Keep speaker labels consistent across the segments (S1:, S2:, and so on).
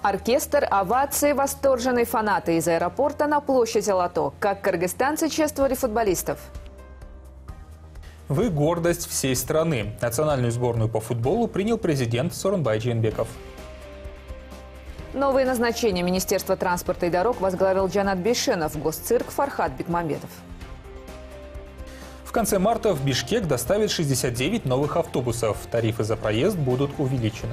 S1: Оркестр, овации, восторженные фанаты из аэропорта на площадь Алато. Как кыргызстанцы чествовали футболистов.
S2: Вы гордость всей страны. Национальную сборную по футболу принял президент Сооронбай Жээнбеков.
S1: Новые назначения Министерства транспорта и дорог возглавил Джанат Бейшенов, госцирк Фархат Бекмамбетов.
S2: В конце марта в Бишкек доставят 69 новых автобусов. Тарифы за проезд будут увеличены.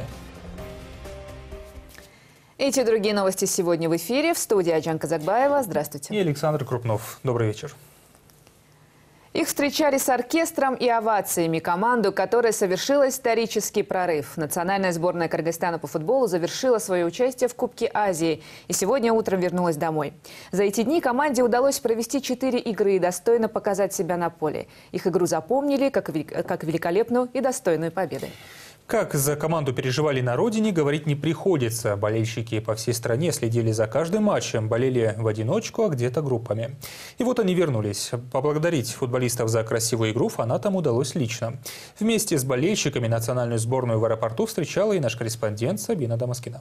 S1: Эти и другие новости сегодня в эфире. В студии Аджан Казакбаева. Здравствуйте.
S2: И Александр Крупнов. Добрый вечер.
S1: Их встречали с оркестром и овациями команду, которая совершила исторический прорыв. Национальная сборная Кыргызстана по футболу завершила свое участие в Кубке Азии и сегодня утром вернулась домой. За эти дни команде удалось провести 4 игры и достойно показать себя на поле. Их игру запомнили как великолепную и достойную победы.
S2: Как за команду переживали на родине, говорить не приходится. Болельщики по всей стране следили за каждым матчем, болели в одиночку, а где-то группами. И вот они вернулись. Поблагодарить футболистов за красивую игру фанатам удалось лично. Вместе с болельщиками национальную сборную в аэропорту встречала и наш корреспондент Сабина Дамаскина.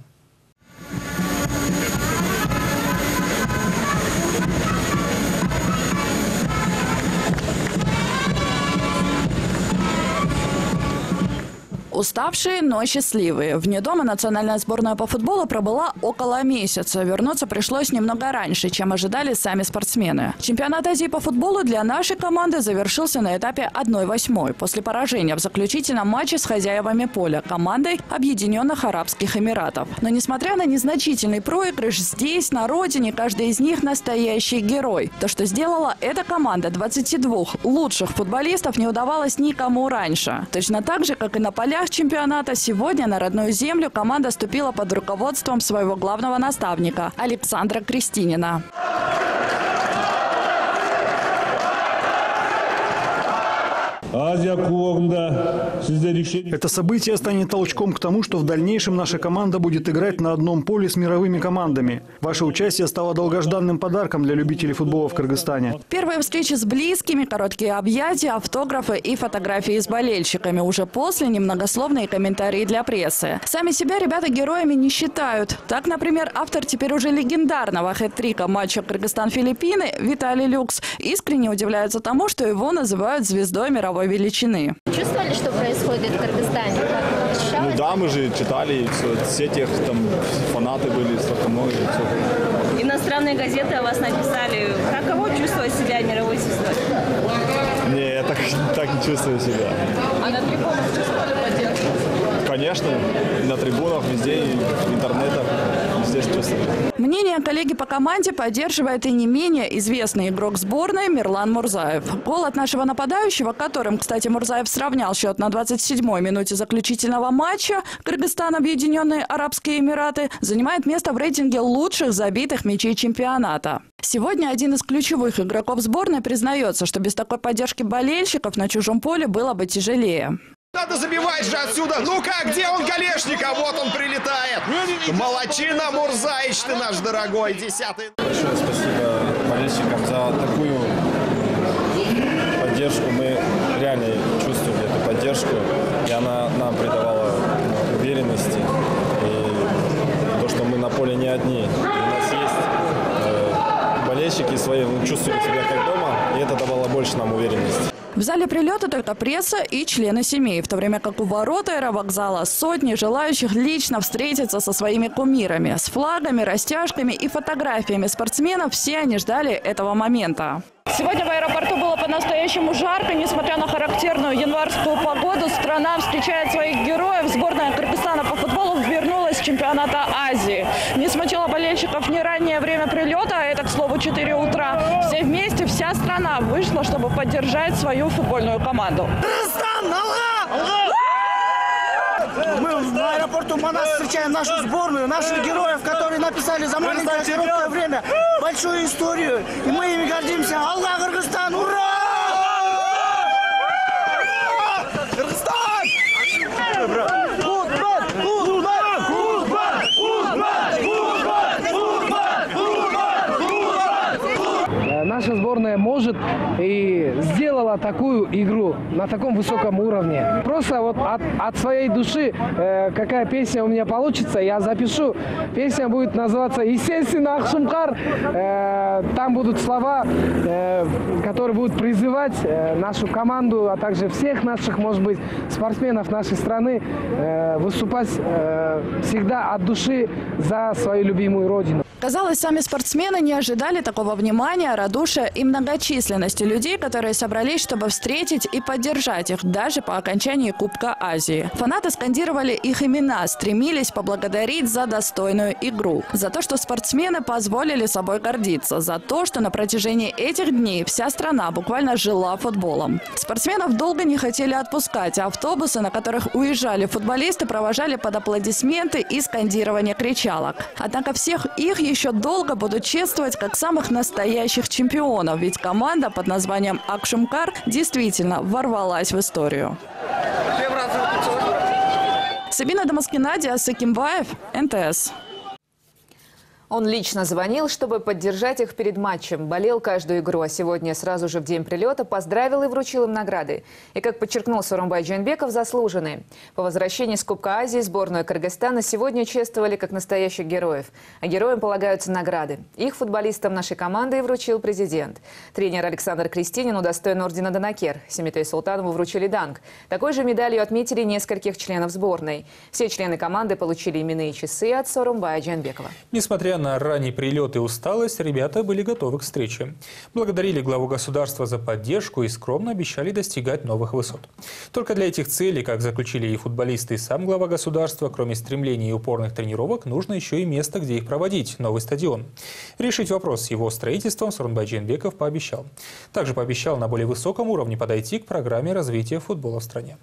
S3: Уставшие, но счастливые. Вне дома национальная сборная по футболу пробыла около месяца. Вернуться пришлось немного раньше, чем ожидали сами спортсмены. Чемпионат Азии по футболу для нашей команды завершился на этапе 1/8 после поражения в заключительном матче с хозяевами поля – командой Объединенных Арабских Эмиратов. Но несмотря на незначительный проигрыш, здесь, на родине, каждый из них настоящий герой. То, что сделала эта команда 22 лучших футболистов, не удавалось никому раньше. Точно так же, как и на полях чемпионата, сегодня на родную землю команда ступила под руководством своего главного наставника Александра Крестинина.
S4: Это событие станет толчком к тому, что в дальнейшем наша команда будет играть на одном поле с мировыми командами. Ваше участие стало долгожданным подарком для любителей футбола в Кыргызстане.
S3: Первые встречи с близкими, короткие объятия, автографы и фотографии с болельщиками. Уже после немногословные комментарии для прессы. Сами себя ребята героями не считают. Так, например, автор теперь уже легендарного хэт-трика матча Кыргызстан-Филиппины Виталий Люкс искренне удивляется тому, что его называют звездой мировой величины.
S5: Чувствовали, что происходит в Кыргызстане?
S6: Ну да, мы же читали в сетях, там фанаты были, столько много.
S7: Иностранные газеты о вас написали. Каково чувствовать себя мировой звездой?
S6: Не, я так не чувствую себя.
S7: А на трибунах чувствовали поддержку?
S6: Конечно, на трибунах, везде, в интернетах, везде чувствую.
S3: Мнение коллеги по команде поддерживает и не менее известный игрок сборной Мирлан Мурзаев. Гол от нашего нападающего, которым, кстати, Мурзаев сравнял счет на 27-й минуте заключительного матча Кыргызстан Объединенные Арабские Эмираты, занимает место в рейтинге лучших забитых мячей чемпионата. Сегодня один из ключевых игроков сборной признается, что без такой поддержки болельщиков на чужом поле было бы тяжелее.
S8: Надо забивать же отсюда. Ну-ка, где он, Голешников? Вот он прилетает. Молодчина, Мурзаич, ты наш дорогой, 10-й.
S6: Большое спасибо болельщикам за такую поддержку. Мы реально чувствовали эту поддержку, и она нам придавала уверенности. И то, что мы на поле не одни. У нас есть болельщики свои, мы чувствуем себя как дома, и это давало больше нам уверенности.
S3: В зале прилета только пресса и члены семей, в то время как у ворот аэровокзала сотни желающих лично встретиться со своими кумирами. С флагами, растяжками и фотографиями спортсменов все они ждали этого момента. Сегодня в аэропорту было по-настоящему жарко. Несмотря на характерную январскую погоду, страна встречает своих героев. Сборная Кыргызстана по футболу вернулась с чемпионата Азии. Не смутило болельщиков ни раннее время прилета, а это, к слову, 4 утра. Все вместе, вся страна вышла, чтобы поддержать свою футбольную команду.
S9: Мы на аэропорту Манас встречаем нашу сборную, наших героев, которые написали за маленькое короткое время большую историю. И мы ими гордимся. Аллах, Кыргызстан! Ура! Кыргызстан!
S10: Наша наша сборная может и сделала такую игру на таком высоком уровне. Просто вот от своей души, какая песня у меня получится, я запишу. Песня будет называться «Естественно, Акшумкар». Там будут слова, которые будут призывать нашу команду, а также всех наших, может быть, спортсменов нашей страны выступать всегда от души за свою любимую родину.
S3: Казалось, сами спортсмены не ожидали такого внимания, радушия и многочисленности людей, которые собрались, чтобы встретить и поддержать их даже по окончании Кубка Азии. Фанаты скандировали их имена, стремились поблагодарить за достойную игру, за то, что спортсмены позволили собой гордиться, за то, что на протяжении этих дней вся страна буквально жила футболом. Спортсменов долго не хотели отпускать, а автобусы, на которых уезжали футболисты, провожали под аплодисменты и скандирование кричалок. Однако всех их еще долго будут чествовать как самых настоящих чемпионов, ведь команда под названием «Акшумкар» действительно ворвалась в историю. Сабина Дамаскина, Диас Акимбаев, НТС.
S1: Он лично звонил, чтобы поддержать их перед матчем. Болел каждую игру, а сегодня сразу же в день прилета поздравил и вручил им награды. И, как подчеркнул Сооронбай Джейнбеков, заслуженные. По возвращении с Кубка Азии сборную Кыргызстана сегодня чествовали как настоящих героев. А героям полагаются награды. Их футболистам нашей команды и вручил президент. Тренер Александр Крестинин удостоен ордена Данакер. Семитей Султанову вручили данг. Такой же медалью отметили нескольких членов сборной. Все члены команды получили именные часы от Сооронбая Джейнбекова.
S2: Несмотря на ранний прилет и усталость, ребята были готовы к встрече. Благодарили главу государства за поддержку и скромно обещали достигать новых высот. Только для этих целей, как заключили и футболисты, и сам глава государства, кроме стремлений и упорных тренировок, нужно еще и место, где их проводить – новый стадион. Решить вопрос с его строительством Сооронбай Джейнбеков пообещал. Также пообещал на более высоком уровне подойти к программе развития футбола в стране.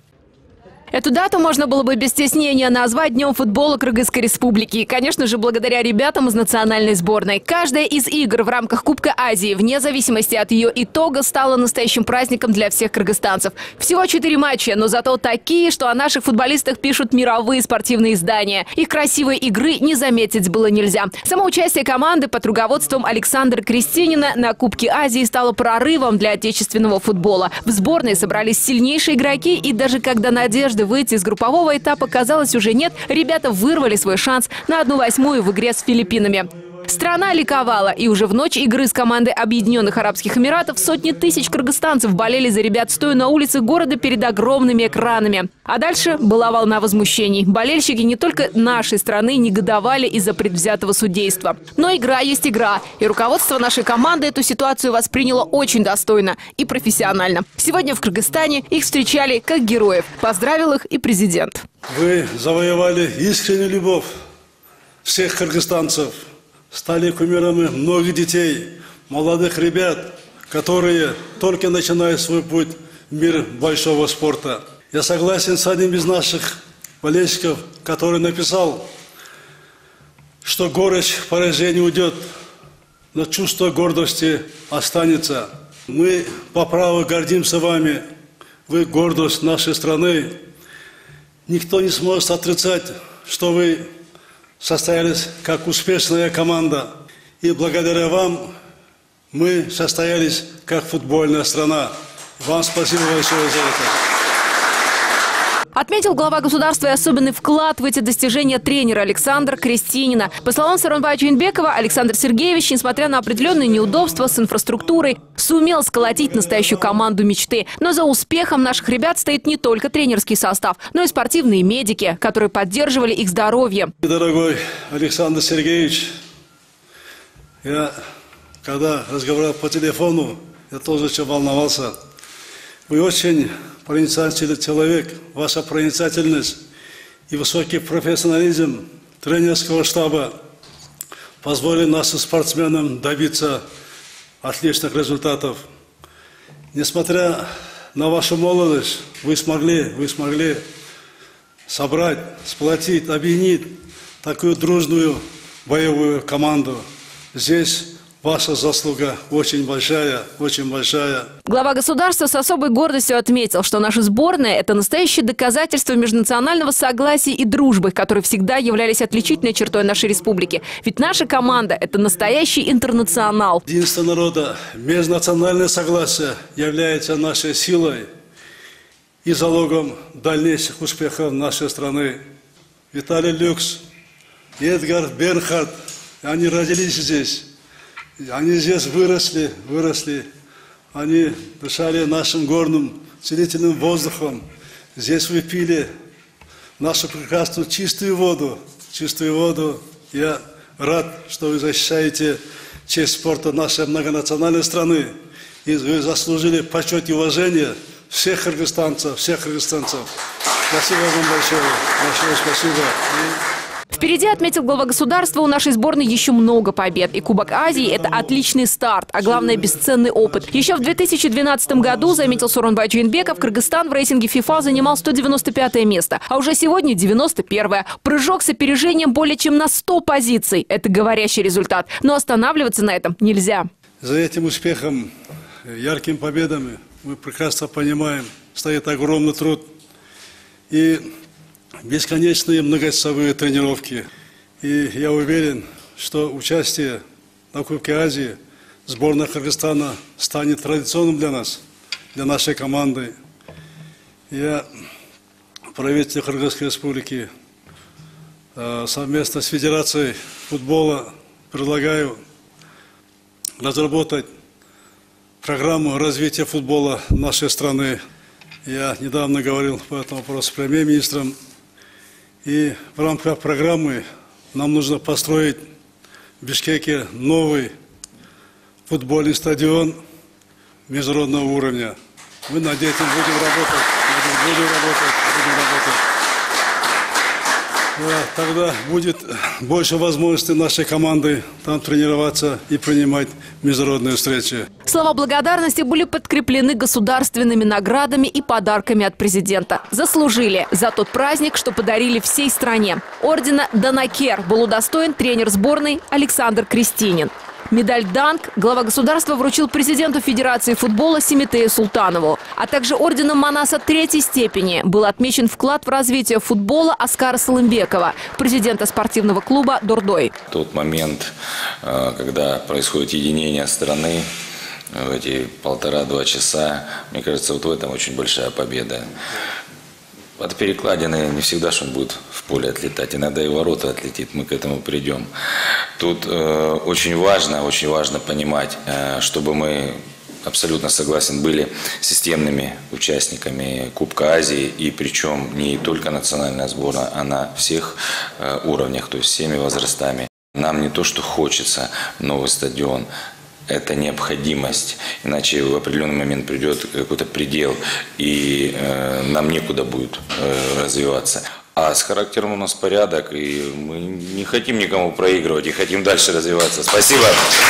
S11: Эту дату можно было бы без стеснения назвать Днем футбола Кыргызской республики. И, конечно же, благодаря ребятам из национальной сборной. Каждая из игр в рамках Кубка Азии, вне зависимости от ее итога, стала настоящим праздником для всех кыргызстанцев. Всего 4 матча, но зато такие, что о наших футболистах пишут мировые спортивные издания. Их красивой игры не заметить было нельзя. Само участие команды под руководством Александра Крестинина на Кубке Азии стало прорывом для отечественного футбола. В сборной собрались сильнейшие игроки, и даже когда надежда выйти из группового этапа, казалось, уже нет, ребята вырвали свой шанс на 1/8 в игре с Филиппинами. Страна ликовала, и уже в ночь игры с командой Объединенных Арабских Эмиратов сотни тысяч кыргызстанцев болели за ребят, стоя на улице города перед огромными экранами. А дальше была волна возмущений. Болельщики не только нашей страны негодовали из-за предвзятого судейства. Но игра есть игра, и руководство нашей команды эту ситуацию восприняло очень достойно и профессионально. Сегодня в Кыргызстане их встречали как героев. Поздравил их и президент.
S12: Вы завоевали искреннюю любовь всех кыргызстанцев. Стали кумирами многих детей, молодых ребят, которые только начинают свой путь в мир большого спорта. Я согласен с одним из наших болельщиков, который написал, что горечь поражения уйдет, но чувство гордости останется. Мы по праву гордимся вами, вы гордость нашей страны. Никто не сможет отрицать, что вы состоялись как успешная команда. И благодаря вам мы состоялись как футбольная страна. Вам спасибо большое за это.
S11: Отметил глава государства и особенный вклад в эти достижения тренера Александра Крестинина. По словам Сооронбая Джейнбекова, Александр Сергеевич, несмотря на определенные неудобства с инфраструктурой, сумел сколотить настоящую команду мечты. Но за успехом наших ребят стоит не только тренерский состав, но и спортивные медики, которые поддерживали их здоровье.
S12: Дорогой Александр Сергеевич, я когда разговаривал по телефону, я тоже очень волновался. Вы очень проницательный человек, ваша проницательность и высокий профессионализм тренерского штаба позволили нашим спортсменам добиться отличных результатов. Несмотря на вашу молодость, вы смогли собрать, сплотить, объединить такую дружную боевую команду. Здесь Ваша заслуга очень большая, очень большая.
S11: Глава государства с особой гордостью отметил, что наша сборная – это настоящее доказательство межнационального согласия и дружбы, которые всегда являлись отличительной чертой нашей республики. Ведь наша команда – это настоящий интернационал.
S12: Единство народа, межнациональное согласие является нашей силой и залогом дальнейших успехов нашей страны. Виталий Люкс, Эдгар Бернхард, они родились здесь. Они здесь выросли. Они дышали нашим горным, целительным воздухом. Здесь вы пили нашу прекрасную чистую воду. Я рад, что вы защищаете честь спорта нашей многонациональной страны. И вы заслужили почет и уважение всех кыргызстанцев. Спасибо вам большое. Большое спасибо.
S11: Впереди, отметил глава государства, у нашей сборной еще много побед. И Кубок Азии – это отличный старт, а главное – бесценный опыт. Еще в 2012 году, заметил Сооронбай Жээнбеков, Кыргызстан в рейтинге ФИФА занимал 195 место, а уже сегодня 91-е. Прыжок с опережением более чем на 100 позиций. Это говорящий результат. Но останавливаться на этом нельзя.
S12: За этим успехом, яркими победами, мы прекрасно понимаем, стоит огромный труд. И бесконечные многочасовые тренировки. И я уверен, что участие на Кубке Азии сборная Кыргызстана станет традиционным для нас, для нашей команды. Я правительству Кыргызской Республики совместно с Федерацией футбола предлагаю разработать программу развития футбола нашей страны. Я недавно говорил по этому вопросу с премьер-министром. И в рамках программы нам нужно построить в Бишкеке новый футбольный стадион международного уровня. Мы над этим будем работать. Да, тогда будет больше возможностей нашей команды там тренироваться и принимать международные встречи.
S11: Слова благодарности были подкреплены государственными наградами и подарками от президента. Заслужили за тот праздник, что подарили всей стране. Ордена «Данакер» был удостоен тренер сборной Александр Крестинин. Медаль «Данк» глава государства вручил президенту Федерации футбола Семетею Султанову. А также орденом Манаса третьей степени был отмечен вклад в развитие футбола Оскара Салымбекова, президента спортивного клуба «Дордой».
S13: Тот момент, когда происходит единение страны, в эти 1,5-2 часа, мне кажется, вот в этом очень большая победа. От перекладины не всегда что он будет в поле отлетать, иногда и в ворота отлетит, мы к этому придем. Тут очень важно понимать, чтобы мы, абсолютно согласен, были системными участниками Кубка Азии, и причем не только национальная сборная, а на всех уровнях, то есть всеми возрастами. Нам не то, что хочется новый стадион, это необходимость, иначе в определенный момент придет какой-то предел, и нам некуда будет развиваться. А с характером у нас порядок, и мы не хотим никому проигрывать, и хотим дальше развиваться. Спасибо.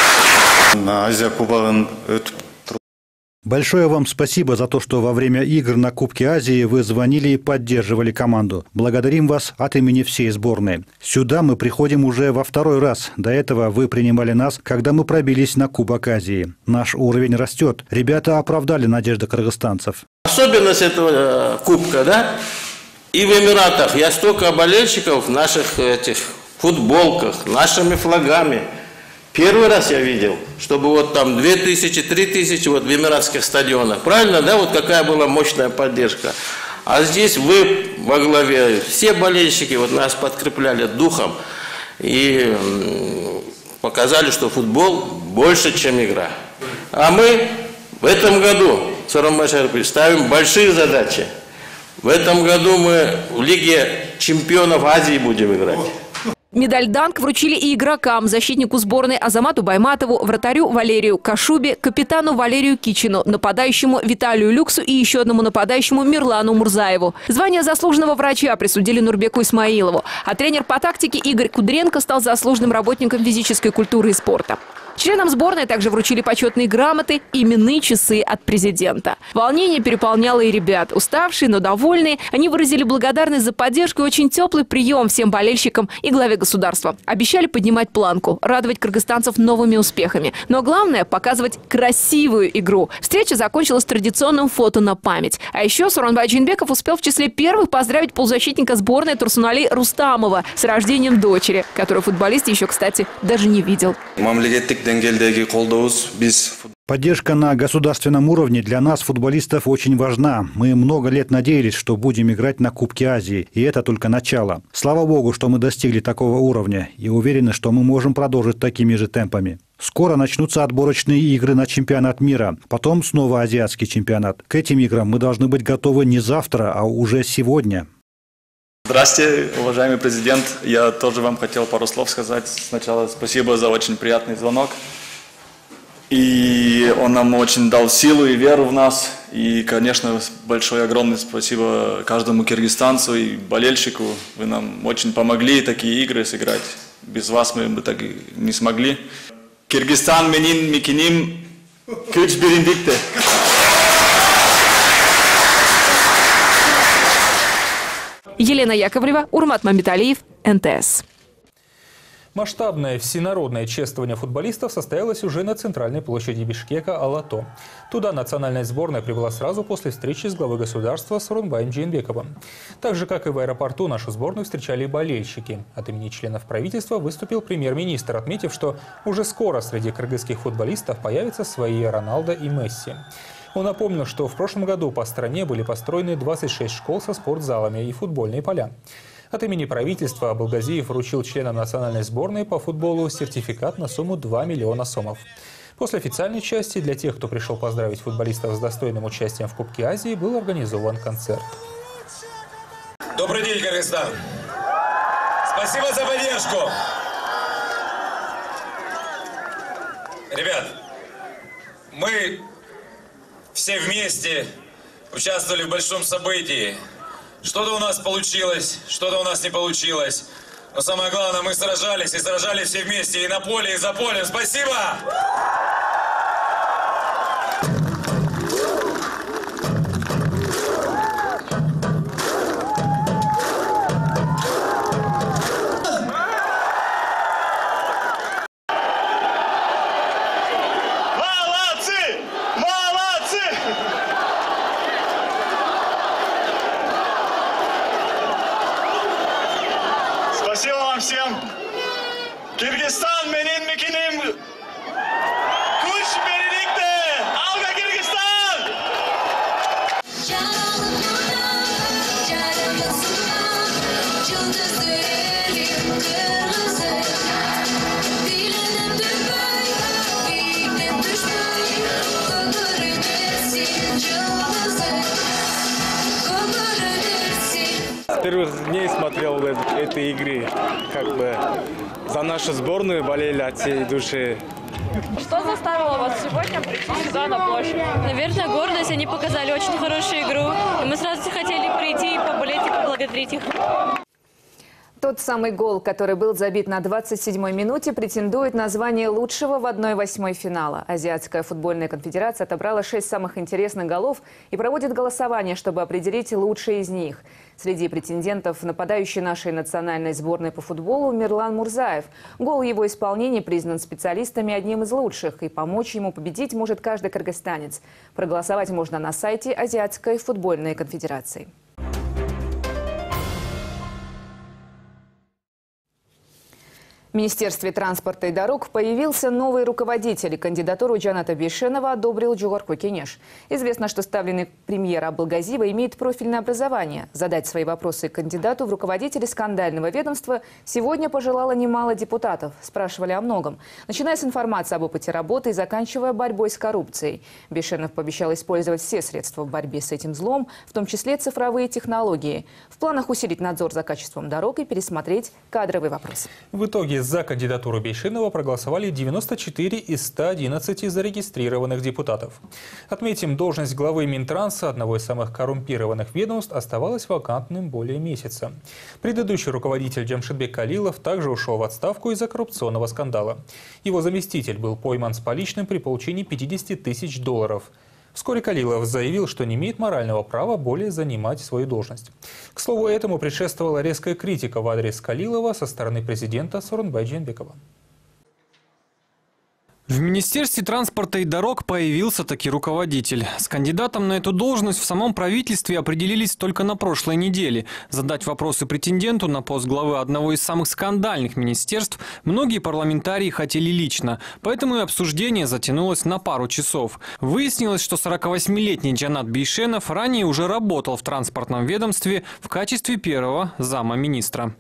S4: Большое вам спасибо за то, что во время игр на Кубке Азии вы звонили и поддерживали команду. Благодарим вас от имени всей сборной. Сюда мы приходим уже во второй раз. До этого вы принимали нас, когда мы пробились на Кубок Азии. Наш уровень растет. Ребята оправдали надежды кыргызстанцев.
S14: Особенность этого кубка, да? И в Эмиратах я столько болельщиков в наших этих футболках, нашими флагами. Первый раз я видел, чтобы вот там 2000-3000 вот в эмиратских стадионах. Правильно, да? Вот какая была мощная поддержка. А здесь вы во главе, все болельщики вот нас подкрепляли духом и показали, что футбол больше, чем игра. А мы в этом году, Сооронбай Жээнбеков, ставим большие задачи. В этом году мы в Лиге чемпионов Азии будем играть.
S11: Медаль «Данк» вручили и игрокам, защитнику сборной Азамату Байматову, вратарю Валерию Кашубе, капитану Валерию Кичину, нападающему Виталию Люксу и еще одному нападающему Мирлану Мурзаеву. Звание заслуженного врача присудили Нурбеку Исмаилову, а тренер по тактике Игорь Кудренко стал заслуженным работником физической культуры и спорта. Членам сборной также вручили почетные грамоты и именные часы от президента. Волнение переполняло и ребят. Уставшие, но довольные, они выразили благодарность за поддержку и очень теплый прием всем болельщикам и главе государства. Обещали поднимать планку, радовать кыргызстанцев новыми успехами. Но главное – показывать красивую игру. Встреча закончилась традиционным фото на память. А еще Сооронбай Жээнбеков успел в числе первых поздравить полузащитника сборной Турсунали Рустамова с рождением дочери, которую футболист еще, кстати, даже не видел.
S15: Поддержка на государственном уровне для нас, футболистов, очень важна. Мы много лет надеялись, что будем играть на Кубке Азии, и это только начало. Слава богу, что мы достигли такого уровня, и уверены, что мы можем продолжить такими же темпами. Скоро начнутся отборочные игры на чемпионат мира, потом снова азиатский чемпионат. К этим играм мы должны быть готовы не завтра, а уже сегодня.
S16: Здравствуйте, уважаемый президент. Я тоже вам хотел пару слов сказать. Сначала спасибо за очень приятный звонок. И он нам очень дал силу и веру в нас. И, конечно, большое огромное спасибо каждому киргизстанцу и болельщику. Вы нам очень помогли такие игры сыграть. Без вас мы бы так и не смогли. Киргизстан менин микиним күч бириндикте.
S11: Елена Яковлева, Урмат Мамбеталиев, НТС.
S2: Масштабное всенародное чествование футболистов состоялось уже на центральной площади Бишкека Алато. Туда национальная сборная прибыла сразу после встречи с главой государства Сооронбаем Жээнбековым. Так же, как и в аэропорту, нашу сборную встречали и болельщики. От имени членов правительства выступил премьер-министр, отметив, что уже скоро среди кыргызских футболистов появятся свои Роналдо и Месси. Он напомнил, что в прошлом году по стране были построены 26 школ со спортзалами и футбольные поля. От имени правительства Абылгазиев вручил членам национальной сборной по футболу сертификат на сумму 2 миллиона сомов. После официальной части для тех, кто пришел поздравить футболистов с достойным участием в Кубке Азии, был организован концерт.
S17: Добрый день, Кыргызстан! Спасибо за поддержку! Ребят, мы все вместе участвовали в большом событии. Что-то у нас получилось, что-то у нас не получилось. Но самое главное, мы сражались, и сражались все вместе, и на поле, и за полем. Спасибо!
S18: Спасибо вам всем. Кыргызстан менин микиним. Күч бериликте. Алга Кыргызстан!
S19: С первых дней смотрел этой игры, как бы за нашу сборную болели от всей души.
S20: Что заставило вас сегодня прийти сюда на площадь?
S21: Наверное, гордость. Они показали очень хорошую игру. И мы сразу хотели прийти и поболеть и поблагодарить их.
S1: Тот самый гол, который был забит на 27-й минуте, претендует на звание лучшего в 1/8 финала. Азиатская футбольная конфедерация отобрала 6 самых интересных голов и проводит голосование, чтобы определить лучшие из них. Среди претендентов нападающий нашей национальной сборной по футболу Мирлан Мурзаев. Гол его исполнения признан специалистами одним из лучших, и помочь ему победить может каждый кыргызстанец. Проголосовать можно на сайте Азиатской футбольной конфедерации. В Министерстве транспорта и дорог появился новый руководитель. Кандидатуру Джаната Бейшенова одобрил Джугарку Кенеш. Известно, что ставленный премьер Абылгазиева имеет профильное образование. Задать свои вопросы кандидату в руководители скандального ведомства сегодня пожелало немало депутатов. Спрашивали о многом. Начиная с информации об опыте работы и заканчивая борьбой с коррупцией. Бейшенов пообещал использовать все средства в борьбе с этим злом, в том числе цифровые технологии. В планах усилить надзор за качеством дорог и пересмотреть кадровый вопрос.
S2: В итоге Краснодаре за кандидатуру Бейшенова проголосовали 94 из 111 зарегистрированных депутатов. Отметим, должность главы Минтранса, одного из самых коррумпированных ведомств, оставалась вакантным более месяца. Предыдущий руководитель Джамшидбек Калилов также ушел в отставку из-за коррупционного скандала. Его заместитель был пойман с поличным при получении $50 тысяч. Вскоре Калилов заявил, что не имеет морального права более занимать свою должность. К слову, этому предшествовала резкая критика в адрес Калилова со стороны президента Сооронбай Жээнбекова.
S5: В Министерстве транспорта и дорог появился таки руководитель. С кандидатом на эту должность в самом правительстве определились только на прошлой неделе. Задать вопросы претенденту на пост главы одного из самых скандальных министерств многие парламентарии хотели лично. Поэтому и обсуждение затянулось на пару часов. Выяснилось, что 48-летний Джанат Бейшенов ранее уже работал в транспортном ведомстве в качестве первого зама министра.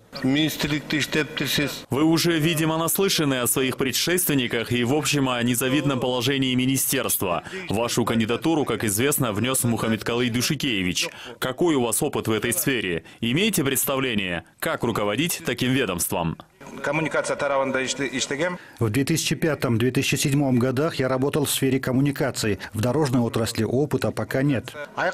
S22: Вы уже, видимо, наслышаны о своих предшественниках и, в общем, о незавидном положении министерства. Вашу кандидатуру, как известно, внес Мухаммедкалый Душикевич. Какой у вас опыт в этой сфере? Имеете представление, как руководить таким ведомством?
S15: В 2005-2007 годах я работал в сфере коммуникаций. В дорожной отрасли опыта пока нет.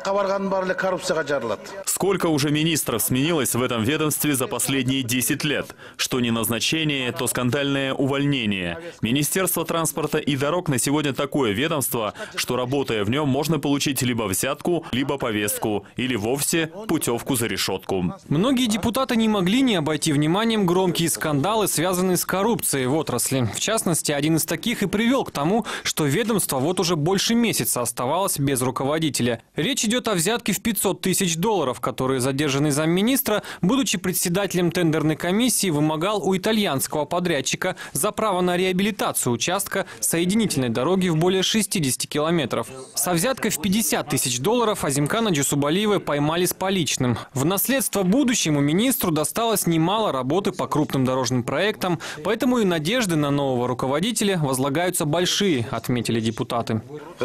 S22: Сколько уже министров сменилось в этом ведомстве за последние 10 лет? Что не назначение, то скандальное увольнение. Министерство транспорта и дорог на сегодня такое ведомство, что, работая в нем, можно получить либо взятку, либо повестку, или вовсе путевку за решетку.
S5: Многие депутаты не могли не обойти вниманием громкие скандалы, связанные с коррупцией в отрасли. В частности, один из таких и привел к тому, что ведомство вот уже больше месяца оставалось без руководителя. Речь идет о взятке в $500 тысяч, которые задержанный замминистра, будучи председателем тендерной комиссии, вымогал у итальянского подрядчика за право на реабилитацию участка соединительной дороги в более 60 километров. Со взяткой в $50 тысяч Азимкана Джусубалиева поймали с поличным. В наследство будущему министру досталось немало работы по крупным дорожным проектам, поэтому и надежды на нового руководителя возлагаются большие, отметили депутаты.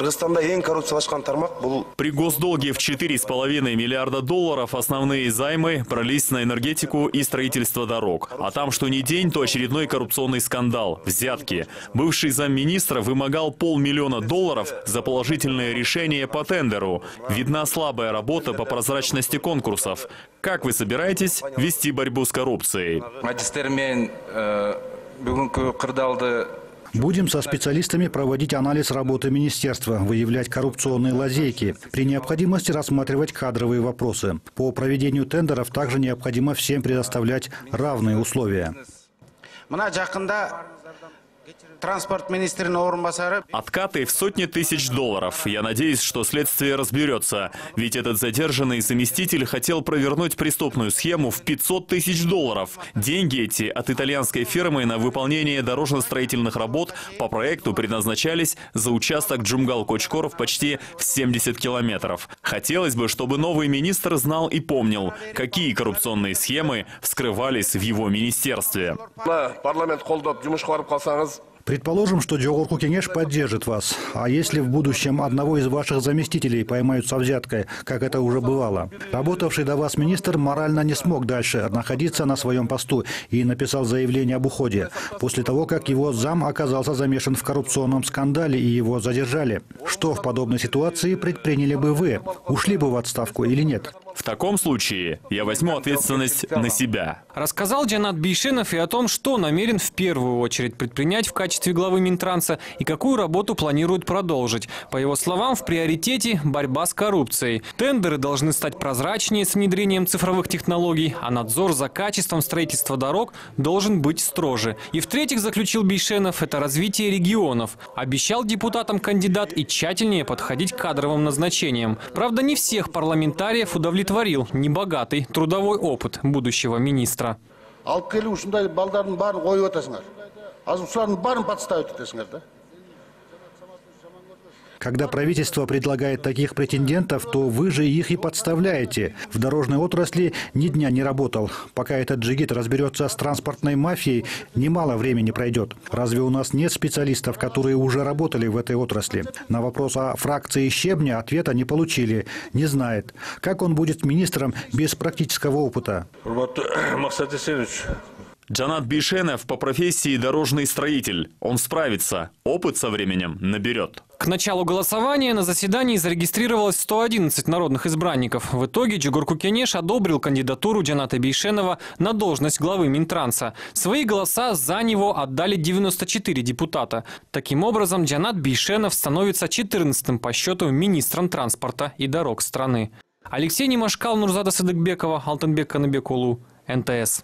S22: При госдолге в $4,5 миллиарда основные займы пролились на энергетику и строительство дорог. А там что ни день, то очередной коррупционный скандал – взятки. Бывший замминистра вымогал $500 000 за положительное решение по тендеру. Видна слабая работа по прозрачности конкурсов. Как вы собираетесь вести борьбу с коррупцией?
S15: Будем со специалистами проводить анализ работы министерства, выявлять коррупционные лазейки. При необходимости рассматривать кадровые вопросы. По проведению тендеров также необходимо всем предоставлять равные условия.
S22: Откаты в сотни тысяч долларов. Я надеюсь, что следствие разберется. Ведь этот задержанный заместитель хотел провернуть преступную схему в $500 тысяч. Деньги эти от итальянской фирмы на выполнение дорожно-строительных работ по проекту предназначались за участок Джумгал-Кочкоров почти в 70 километров. Хотелось бы, чтобы новый министр знал и помнил, какие коррупционные схемы вскрывались в его министерстве.
S15: Предположим, что Джогорку Кенеш поддержит вас. А если в будущем одного из ваших заместителей поймают со взяткой, как это уже бывало? Работавший до вас министр морально не смог дальше находиться на своем посту и написал заявление об уходе, после того, как его зам оказался замешан в коррупционном скандале и его задержали. Что в подобной ситуации предприняли бы вы? Ушли бы в отставку или нет?
S22: В таком случае я возьму ответственность на себя.
S5: Рассказал Джанат Бейшенов и о том, что намерен в первую очередь предпринять в качестве главы Минтранса и какую работу планирует продолжить. По его словам, в приоритете борьба с коррупцией. Тендеры должны стать прозрачнее с внедрением цифровых технологий, а надзор за качеством строительства дорог должен быть строже. И в-третьих, заключил Бейшенов, это развитие регионов. Обещал депутатам кандидат и тщательнее подходить к кадровым назначениям. Правда, не всех парламентариев удовлетворил небогатый трудовой опыт будущего министра.
S15: Когда правительство предлагает таких претендентов, то вы же их и подставляете. В дорожной отрасли ни дня не работал. Пока этот джигит разберется с транспортной мафией, немало времени пройдет. Разве у нас нет специалистов, которые уже работали в этой отрасли? На вопрос о фракции Щебня ответа не получили. Не знает. Как он будет министром без практического опыта?
S22: Джанат Бейшенов по профессии дорожный строитель. Он справится, опыт со временем наберет.
S5: К началу голосования на заседании зарегистрировалось 111 народных избранников. В итоге Джигурку Кенеш одобрил кандидатуру Джаната Бейшенова на должность главы Минтранса. Свои голоса за него отдали 94 депутата. Таким образом, Джанат Бейшенов становится 14-м по счету министром транспорта и дорог страны. Алексей Немашкал, Нурзада Садыкбекова, Алтынбек Каныбекулу, НТС.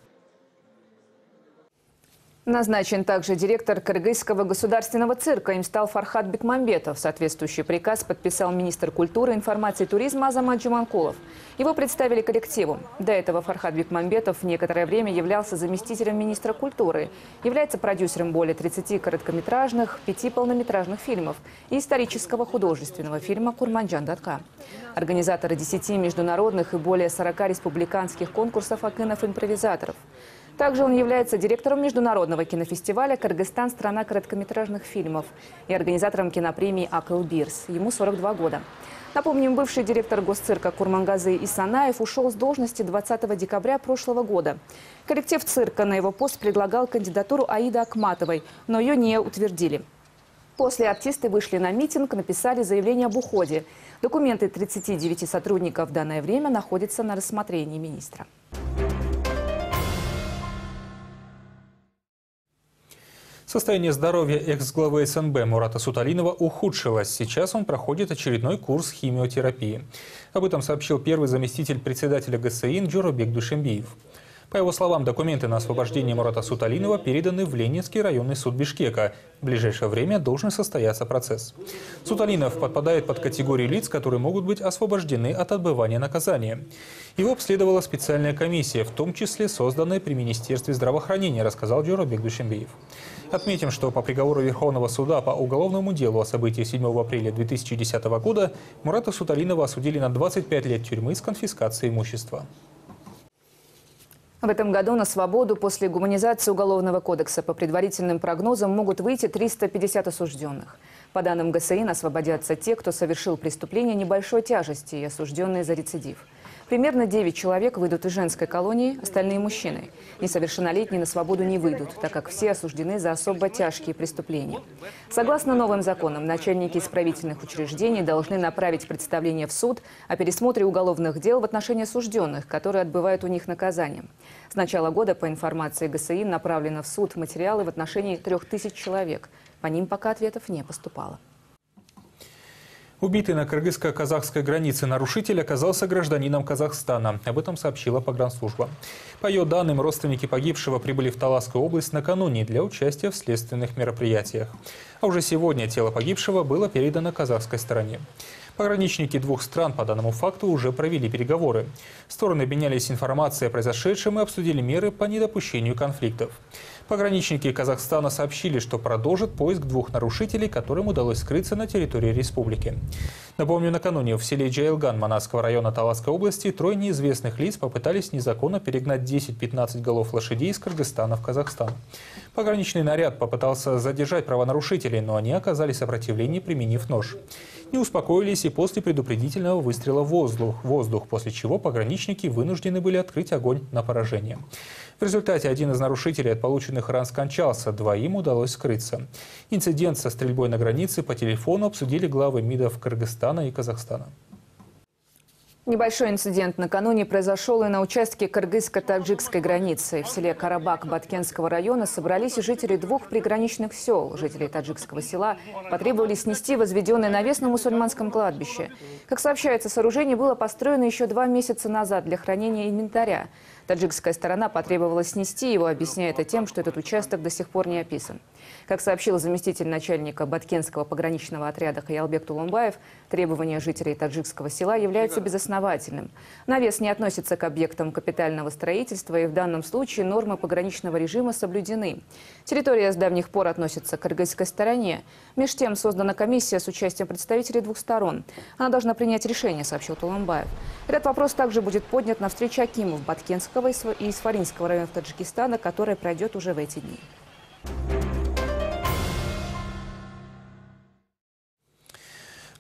S1: Назначен также директор Кыргызского государственного цирка. Им стал Фархат Бекмамбетов. Соответствующий приказ подписал министр культуры, информации и туризма Азамат Джуманкулов. Его представили коллективу. До этого Фархат Бекмамбетов некоторое время являлся заместителем министра культуры. Является продюсером более 30 короткометражных, 5 полнометражных фильмов и исторического художественного фильма «Курманджан Датка». Организаторы 10 международных и более 40 республиканских конкурсов акынов-импровизаторов. Также он является директором международного кинофестиваля «Кыргызстан. Страна короткометражных фильмов» и организатором кинопремии «Акыл Бирс». Ему 42 года. Напомним, бывший директор госцирка Курмангазы Исанаев ушел с должности 20 декабря прошлого года. Коллектив цирка на его пост предлагал кандидатуру Аиды Акматовой, но ее не утвердили. После артисты вышли на митинг, написали заявление об уходе. Документы 39 сотрудников в данное время находятся на рассмотрении министра.
S2: Состояние здоровья экс-главы СНБ Мурата Суталинова ухудшилось. Сейчас он проходит очередной курс химиотерапии. Об этом сообщил первый заместитель председателя ГСИН Джоробек Душембиев. По его словам, документы на освобождение Мурата Суталинова переданы в Ленинский районный суд Бишкека. В ближайшее время должен состояться процесс. Суталинов подпадает под категорию лиц, которые могут быть освобождены от отбывания наказания. Его обследовала специальная комиссия, в том числе созданная при Министерстве здравоохранения, рассказал Джоробек Душембиев. Отметим, что по приговору Верховного суда по уголовному делу о событии 7 апреля 2010 года Мурата Суталинова осудили на 25 лет тюрьмы с конфискацией имущества.
S1: В этом году на свободу после гуманизации Уголовного кодекса по предварительным прогнозам могут выйти 350 осужденных. По данным ГСИН, освободятся те, кто совершил преступление небольшой тяжести и осужденные за рецидив. Примерно 9 человек выйдут из женской колонии, остальные мужчины. Несовершеннолетние на свободу не выйдут, так как все осуждены за особо тяжкие преступления. Согласно новым законам, начальники исправительных учреждений должны направить представление в суд о пересмотре уголовных дел в отношении осужденных, которые отбывают у них наказание. С начала года, по информации ГСИН, направлено в суд материалы в отношении 3000 человек. По ним пока ответов не поступало.
S2: Убитый на кыргызско-казахской границе нарушитель оказался гражданином Казахстана. Об этом сообщила погранслужба. По ее данным, родственники погибшего прибыли в Таласскую область накануне для участия в следственных мероприятиях. А уже сегодня тело погибшего было передано казахской стороне. Пограничники двух стран по данному факту уже провели переговоры. Стороны обменялись информацией о произошедшем и обсудили меры по недопущению конфликтов. Пограничники Казахстана сообщили, что продолжат поиск двух нарушителей, которым удалось скрыться на территории республики. Напомню, накануне в селе Джайлган Манасского района Таласской области трое неизвестных лиц попытались незаконно перегнать 10-15 голов лошадей из Кыргызстана в Казахстан. Пограничный наряд попытался задержать правонарушителей, но они оказали сопротивление, применив нож. Не успокоились и после предупредительного выстрела в воздух, после чего пограничники вынуждены были открыть огонь на поражение. В результате один из нарушителей от полученных ран скончался, двоим удалось скрыться. Инцидент со стрельбой на границе по телефону обсудили главы МИДов Кыргызстана и Казахстана.
S1: Небольшой инцидент накануне произошел и на участке кыргызско-таджикской границы. В селе Карабак Баткенского района собрались жители двух приграничных сел. Жители таджикского села потребовали снести возведенный навес на мусульманском кладбище. Как сообщается, сооружение было построено еще 2 месяца назад для хранения инвентаря. Таджикская сторона потребовала снести его, объясняя это тем, что этот участок до сих пор не описан. Как сообщил заместитель начальника Баткенского пограничного отряда Хаялбек Тулумбаев, требование жителей таджикского села является безосновательным. Навес не относится к объектам капитального строительства, и в данном случае нормы пограничного режима соблюдены. Территория с давних пор относится к кыргызской стороне. Меж тем создана комиссия с участием представителей двух сторон. Она должна принять решение, сообщил Тулумбаев. Этот вопрос также будет поднят на встрече акимов Баткенского и Исфаринского районов Таджикистана, которая пройдет уже в эти дни.
S2: В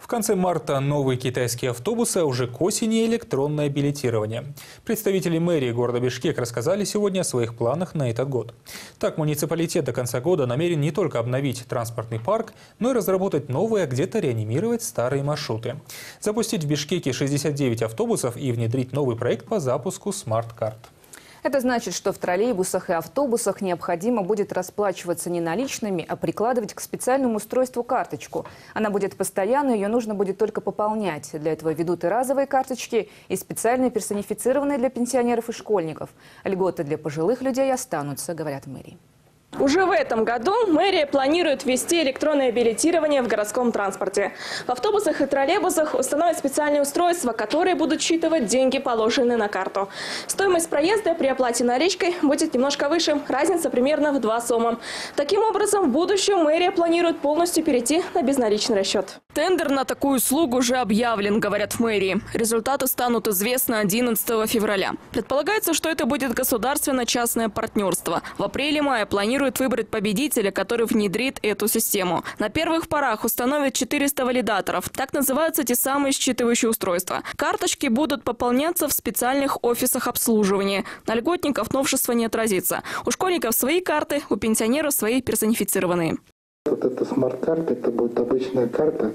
S2: В конце марта новые китайские автобусы, а уже к осени электронное билетирование. Представители мэрии города Бишкек рассказали сегодня о своих планах на этот год. Так, муниципалитет до конца года намерен не только обновить транспортный парк, но и разработать новые, а где-то реанимировать старые маршруты. Запустить в Бишкеке 69 автобусов и внедрить новый проект по запуску смарт-карт.
S1: Это значит, что в троллейбусах и автобусах необходимо будет расплачиваться не наличными, а прикладывать к специальному устройству карточку. Она будет постоянной, ее нужно будет только пополнять. Для этого ведут и разовые карточки, и специальные персонифицированные для пенсионеров и школьников. Льготы для пожилых людей останутся, говорят в мэрии.
S7: Уже в этом году мэрия планирует ввести электронное билетирование в городском транспорте. В автобусах и троллейбусах установят специальные устройства, которые будут считывать деньги, положенные на карту. Стоимость проезда при оплате наличкой будет немножко выше, разница примерно в 2 сома. Таким образом, в будущем мэрия планирует полностью перейти на безналичный расчет.
S3: Тендер на такую услугу уже объявлен, говорят в мэрии. Результаты станут известны 11 февраля. Предполагается, что это будет государственно-частное партнерство. В апреле-мае планируют выбрать победителя, который внедрит эту систему. На первых порах установят 400 валидаторов. Так называются те самые считывающие устройства. Карточки будут пополняться в специальных офисах обслуживания. На льготников новшество не отразится. У школьников свои карты, у пенсионеров свои персонифицированные.
S8: Вот эта смарт-карта, это будет обычная карта.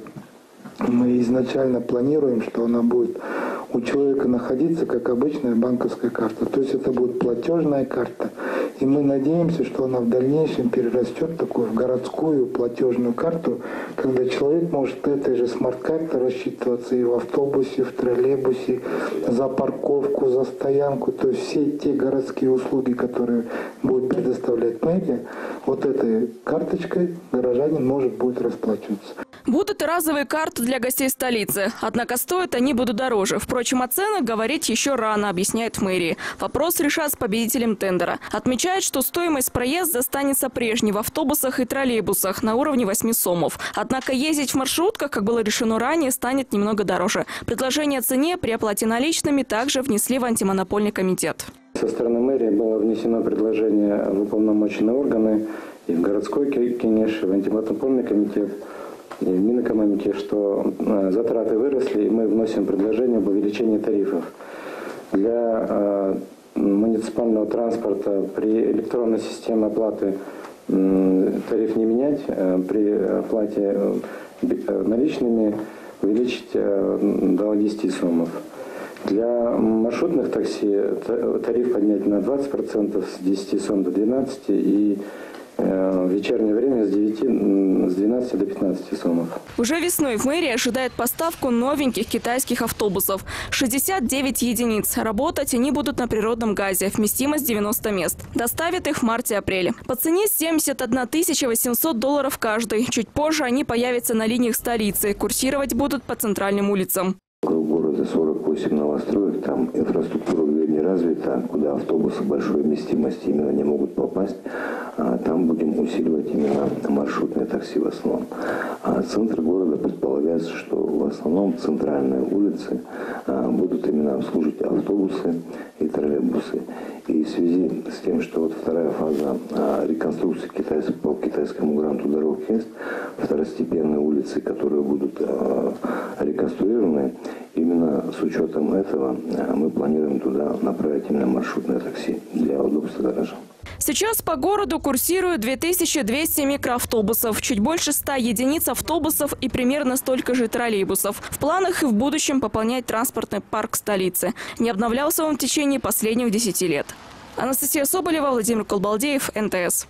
S8: Мы изначально планируем, что она будет у человека находиться как обычная банковская карта. То есть это будет платежная карта. И мы надеемся, что она в дальнейшем перерастет такую в городскую платежную карту, когда человек может этой же смарт-картой рассчитываться и в автобусе, в троллейбусе, за парковку, за стоянку. То есть все те городские услуги, которые будет предоставлять мэрия, вот этой карточкой горожанин может будет расплачиваться.
S3: Будут и разовые карты для гостей столицы. Однако стоят они будут дороже. Впрочем, о ценах говорить еще рано, объясняет в мэрии. Вопрос решат с победителем тендера. Отмечает, что стоимость проезда останется прежней в автобусах и троллейбусах на уровне 8 сомов. Однако ездить в маршрутках, как было решено ранее, станет немного дороже. Предложение о цене при оплате наличными также внесли в антимонопольный комитет.
S23: Со стороны мэрии было внесено предложение в уполномоченные органы и в городской кенеш, и в антимонопольный комитет, и в Минэкономике, что затраты выросли, и мы вносим предложение об увеличении тарифов. Для муниципального транспорта при электронной системе оплаты тариф не менять, при оплате наличными увеличить до 10 сомов. Для маршрутных такси тариф поднять на 20%, с 10 сом до 12 и в вечернее время с 12 до 15 сомов.
S3: Уже весной в мэрии ожидает поставку новеньких китайских автобусов. 69 единиц. Работать они будут на природном газе. Вместимость 90 мест. Доставят их в марте-апреле. По цене $71 800 каждый. Чуть позже они появятся на линиях столицы. Курсировать будут по центральным улицам.
S23: В городе 48 новостроек, там инфраструктура не развита, куда автобусы большой вместимости именно не могут попасть. Там будем усиливать именно маршрутные такси в основном. А центр города предполагается, что в основном центральные улицы будут именно обслуживать автобусы и троллейбусы. И в связи с тем, что вот вторая фаза реконструкции по китайскому гранту дорог есть, второстепенные улицы, которые будут реконструированы, именно с учетом этого мы планируем туда направить именно маршрутное такси для удобства горожан.
S3: Сейчас по городу курсируют 2200 микроавтобусов, чуть больше 100 единиц автобусов и примерно столько же троллейбусов. В планах и в будущем пополнять транспортный парк столицы. Не обновлялся он в течение последних 10 лет. Анастасия Соболева, Владимир Колбалдеев, НТС.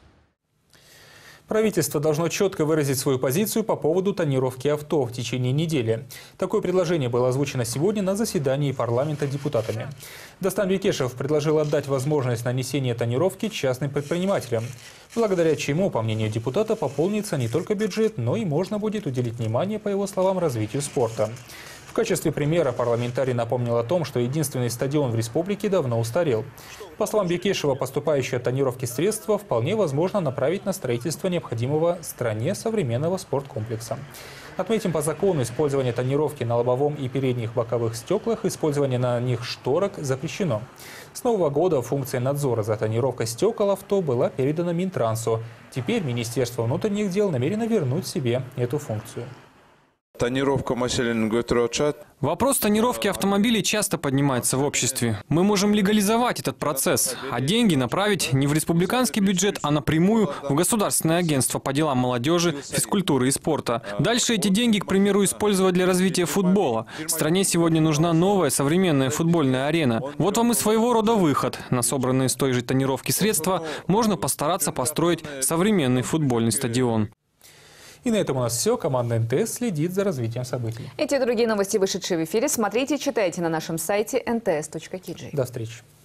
S2: Правительство должно четко выразить свою позицию по поводу тонировки авто в течение недели. Такое предложение было озвучено сегодня на заседании парламента депутатами. Достан Бекешев предложил отдать возможность нанесения тонировки частным предпринимателям, благодаря чему, по мнению депутата, пополнится не только бюджет, но и можно будет уделить внимание, по его словам, развитию спорта. В качестве примера парламентарий напомнил о том, что единственный стадион в республике давно устарел. По словам Бекешева, поступающие от тонировки средства вполне возможно направить на строительство необходимого стране современного спорткомплекса. Отметим, по закону использование тонировки на лобовом и передних боковых стеклах, использование на них шторок запрещено. С нового года функция надзора за тонировкой стекол авто была передана Минтрансу. Теперь Министерство внутренних дел намерено вернуть себе эту функцию.
S6: Тонировка маселенин көтөрүп.
S5: Вопрос тонировки автомобилей часто поднимается в обществе. Мы можем легализовать этот процесс, а деньги направить не в республиканский бюджет, а напрямую в Государственное агентство по делам молодежи, физкультуры и спорта. Дальше эти деньги, к примеру, использовать для развития футбола. Стране сегодня нужна новая современная футбольная арена. Вот вам и своего рода выход. На собранные с той же тонировки средства можно постараться построить современный футбольный стадион.
S2: И на этом у нас все. Команда НТС следит за развитием событий.
S1: Эти и другие новости, вышедшие в эфире, смотрите и читайте на нашем сайте nts.kg.
S2: До встречи.